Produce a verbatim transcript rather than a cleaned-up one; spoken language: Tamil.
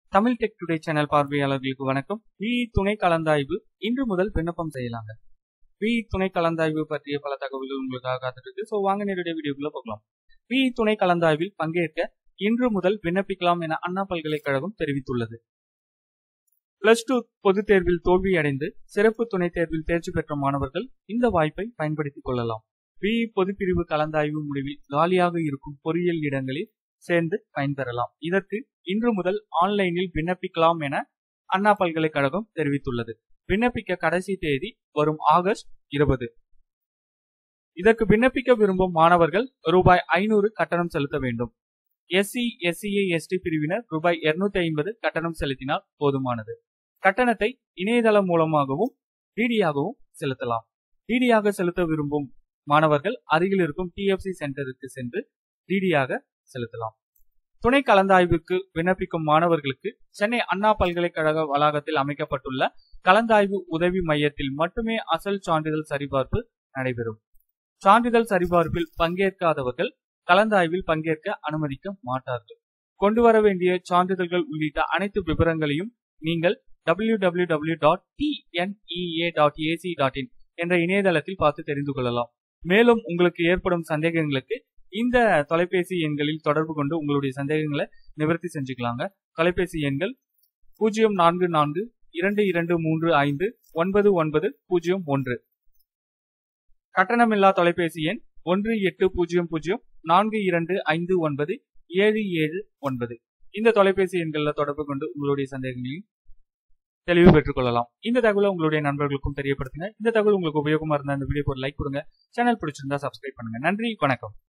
தமிழ் டெக் டுடே சேனல் பார்வையாளர்களுக்கு வணக்கம். பிஇ துணை கலந்தாய்வு இன்று முதல் விண்ணப்பம் செய்யலாங்க. பிஇ துணை கலந்தாய்வு பற்றிய பல தகவல்கள் உங்களுக்காக காத்துட்டு இருக்கு. ஸோ வாங்க நேரடியாக வீடியோக்குள்ள பார்க்கலாம். பிஇ துணை கலந்தாய்வில் பங்கேற்க இன்று முதல் விண்ணப்பிக்கலாம் என அண்ணா பல்கலைக்கழகம் தெரிவித்துள்ளது. பிளஸ் டூ பொதுத் தேர்வில் தோல்வியடைந்து சிறப்பு துணைத் தேர்வில் தேர்ச்சி பெற்ற மாணவர்கள் இந்த வாய்ப்பை பயன்படுத்திக் கொள்ளலாம். பிஇ பொதுப்பிரிவு கலந்தாய்வு முடிவில் காலியாக இருக்கும் பொறியியல் இடங்களில் சேர்ந்து பயன்பெறலாம். இதற்கு இன்று முதல் ஆன்லைனில் விண்ணப்பிக்கலாம் என அண்ணா பல்கலைக்கழகம் தெரிவித்துள்ளது. விண்ணப்பிக்க கடைசி தேதி வரும் ஆகஸ்ட் இருபது. இதற்கு விண்ணப்பிக்க விரும்பும் மாணவர்கள் ரூபாய் ஐநூறு கட்டணம் செலுத்த வேண்டும். எஸ்சி எஸ்சிஏ எஸ்டி பிரிவினர் ரூபாய் இருநூத்தி ஐம்பது கட்டணம் செலுத்தினால் போதுமானது. கட்டணத்தை இணையதளம் மூலமாகவும் டிடியாகவும் செலுத்தலாம். டிடியாக செலுத்த விரும்பும் மாணவர்கள் அருகில் இருக்கும் டிஎஃப்சி சென்டருக்கு சென்று டிடியாக செலுத்தலாம். துணை கலந்தாய்வுக்கு விண்ணப்பிக்கும் மாணவர்களுக்கு சென்னை அண்ணா பல்கலைக்கழக வளாகத்தில் அமைக்கப்பட்டுள்ள கலந்தாய்வு உதவி மையத்தில் மட்டுமே அசல் சான்றிதழ் சரிபார்ப்பு நடைபெறும். சான்றிதழ் சரிபார்ப்பில் பங்கேற்காதவர்கள் கலந்தாய்வில் பங்கேற்க அனுமதிக்க மாட்டார்கள். கொண்டு வர வேண்டிய சான்றிதழ்கள் உள்ளிட்ட அனைத்து விவரங்களையும் நீங்கள் W W W dot D N E A dot A C dot in என்ற இணையதளத்தில் பார்த்து தெரிந்து கொள்ளலாம். மேலும் உங்களுக்கு ஏற்படும் சந்தேகங்களுக்கு இந்த தொலைபேசி எண்களில் தொடர்பு கொண்டு உங்களுடைய சந்தேகங்களை நிவர்த்தி செஞ்சுக்கலாங்க. தொலைபேசி எண்கள் பூஜ்ஜியம் நான்கு நான்கு இரண்டு இரண்டு மூன்று ஐந்து ஒன்பது ஒன்பது பூஜ்ஜியம் ஒன்று. கட்டணமில்லா தொலைபேசி எண் ஒன்று எட்டு பூஜ்ஜியம் பூஜ்ஜியம் நான்கு இரண்டு ஐந்து ஒன்பது ஏழு ஏழு ஒன்பது. இந்த தொலைபேசி எண்களில் தொடர்பு கொண்டு உங்களுடைய சந்தேகங்களையும் தெளிவு பெற்றுக் கொள்ளலாம். இந்த தகவலை உங்களுடைய நண்பர்களுக்கும் தெரியப்படுத்துங்க. இந்த தகவல் உங்களுக்கு உபயோகமா இருந்தா இந்த வீடியோக்கு ஒரு லைக் கொடுங்க. சேனல் பிடிச்சிருந்தா சப்ஸ்கிரைப் பண்ணுங்க. நன்றி, வணக்கம்.